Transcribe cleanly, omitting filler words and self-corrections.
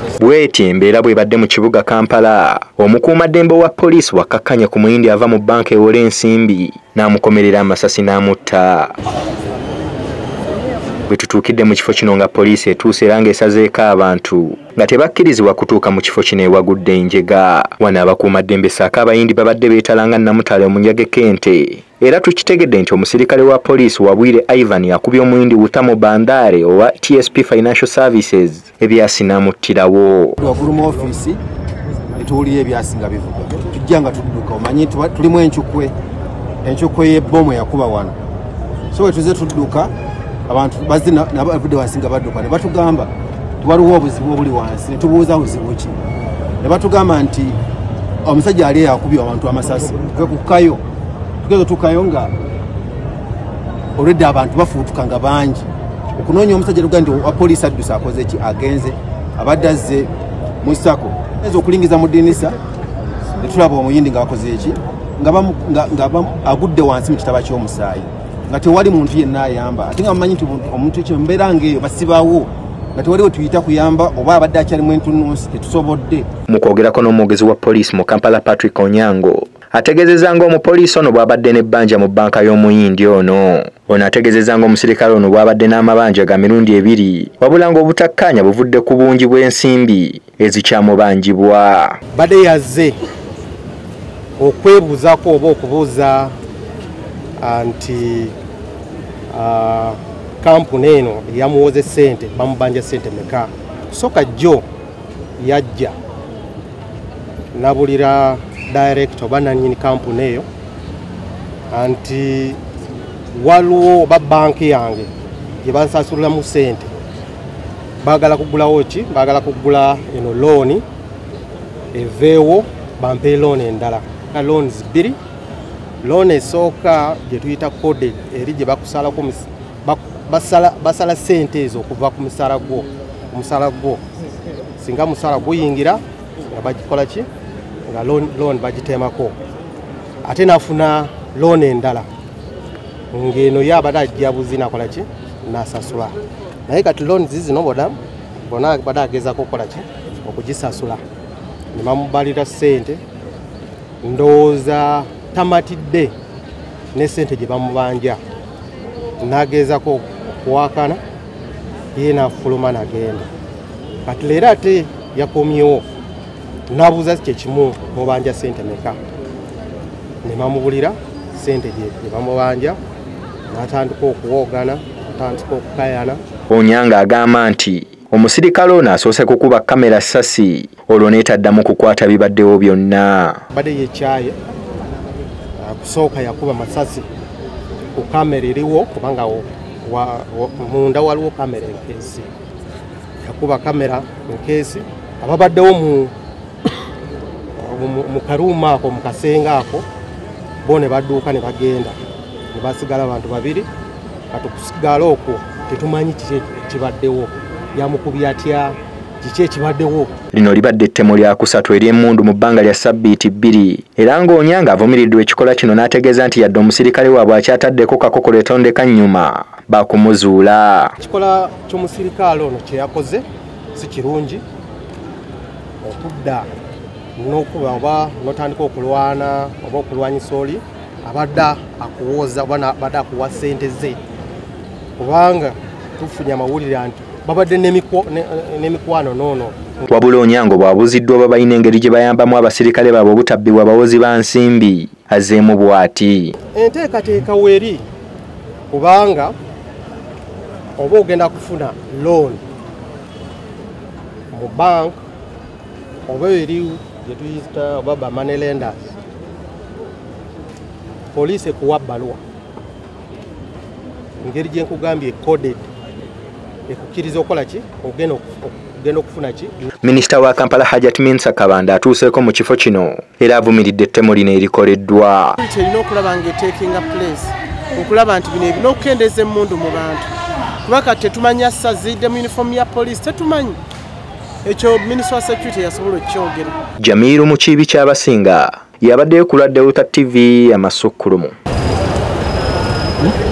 Bweti embeera bwebadde mu kibuga Kampala, omukuumaddembe wa poliisi wakkakkanya ku Omuyindi ava mu banka ewola ensimbi n'amukomerera amasasi n'amutta. Bwe tutuukidde mu kifo kino nga poliisi etuuse era ng'esazeeko abantu nga tebakkirizibwa kutuuka mu kifo kino ewagudde enjega. Wano abakuumaddembe ssaako abayindi babadde beetalanga Namutale omunjage kente. Era tukitegedde nti omusirikale wa poliisi Wabwire Ivan yakubye Omuyindi Wutamo Bandare owa TSP Financial Services ebyasi n'amuttirawo. Waggulu mu ofiisi etuwulira ebyasinga bivuga. Tujja nga tudduka omanyi tulimu enkyukwe y'ebbomu yakuba wano. So we tuze tudduka abantu bazina nabavudde wasinga badduka ne batugamba waliwo obuzibu obuli wansi ne tubuuza buzibu ki. Ne batugamba nti omusajja ali yakubye abantu amasasi kwe kukayo tugezo tukayo nga already abantu bafuutuka nga bangi okunoonya omusajja lugandi wa poliisi addusa akoze ki agenze abadde azze mu sako ezo okulingiza mu dinisa ne tulaba Omuyindi nga bakoze ki nga agudde wansi mu kitaba ky'omusaayi nga tewali muntu yenna ayamba ate nga mumanyi nti omuntu ekyo mbeera ng'eyo basibawo nga tewaliwo tuyita kuyamba oba abadde akyalimu entunnunsi tetusobodde. Mu kwogerako n'omwogezi wa poliisi mu Kampala Patrick Onyango ategezezza ng'omupoliisi ono bw'abadde n'ebbanja mu banka y'Omuyindi ono. Ono ategezezza ng'omusirikale ono bw'abadde n'amabanja ga mirundi 2 wabula ng'obutakkaanya buvudde ku bungi bw'ensimbi ezikyamubanjibwa. Badde yazze okwebuuzaako oba okubuuza anti kampuni eno yamuwoze sente bamubanja sente meka. Soka jjo yajja nabulira director oba nannyini kampuni eyo anti waliwo ba banki yange gye bansasuliramu sente baagala kugulawo ki baagala kugula eno looni eveewo bampe looni endala loans 2. Loan esooka gye tuyita coded eri gye bakusalako basala sente ezo okuva ku musala gwo singa musala guyingira nga bagikola ki nga loan bagiteemako ate nafuna loan endala ng'eno yabadde ajja buzina akola ki n'asasula naye kati loan zino bona badde agezako okukola ki okugisasula ne bamubalira sente ndowooza tamatidde ne sente gye bamubanja n'agezako okuwakana ye n'afuluma n'agenda kati leero ate yakomyewo n'abuuza kye kimu mubanja sente meka ne bamubulira sente gye bamubanja n'atandika okuwoogana n'atandika okukayana. Onyanga agamba nti omusirikale ono asoose kukuba kamera ssasi olwo n'etaddamu kukwata bibaddewo byonna. Badde yekyaye kusooka yakuba masasi ku kamera eriwo kubanga munda waliwo kamera enkeesi yakuba kamera enkeesi ababaddewo mu karuuma ako mu kasenge ako bo ne badduuka ne bagenda ne basigala abantu 2 katukusigala okwo tetumanyi kibaddewo yamukubya atya kiki ekibaddewo. Lino libadde ettemo lya 3 ery'emmundu mu bbanga lya ssabbiiti 2 era ng'Onyanga avumiriddwa ekikola kino n'ategeeza nti yadde omusirikale waabwe akyataddeko kakokolo etondeka nnyuma baakumuzuula. Ekikola ky'omusirikale ono kye yakoze si kirungi okudda n'okuba oba n'otandika okulwana oba okulwanyisa oli abadde akuwooza oba abadde akuwa ssente ze kubanga tufunye amawulire nti babadde n'emikwano noono. Wabula Onyango bw'abuuziddwa oba balina engeri gye bayambamu abasirikale baabwe obutabbibwa bawozi ba nsimbi azzeemu bw'ati. Enteekateeka weeri kubanga oba ogenda kufuna loan mu bank oba eri gye tuyita oba ba money lenders poliisi ekuwa bbaluwa engeri gye nkugambye coded ekukkiriza okukola ki ogenda okufuna ki. Minisita wa Kampala Hajat Kabanda atuuseeko mu kifo kino era avumiridde ettemo lino erikoleddwa. Erina okulaba ng'eteekinga place okulaba nti bino ebina okukendeeza emmundu mu bantu kuba kati tetumanyi assazidde mu uniform ya poliisi tetumanyi ekyo Minister wa Security yasobola okukyogera. Jamiru mu kibi ky'abasinga yabaddeyo ku Lwadde TV amasukkulumu.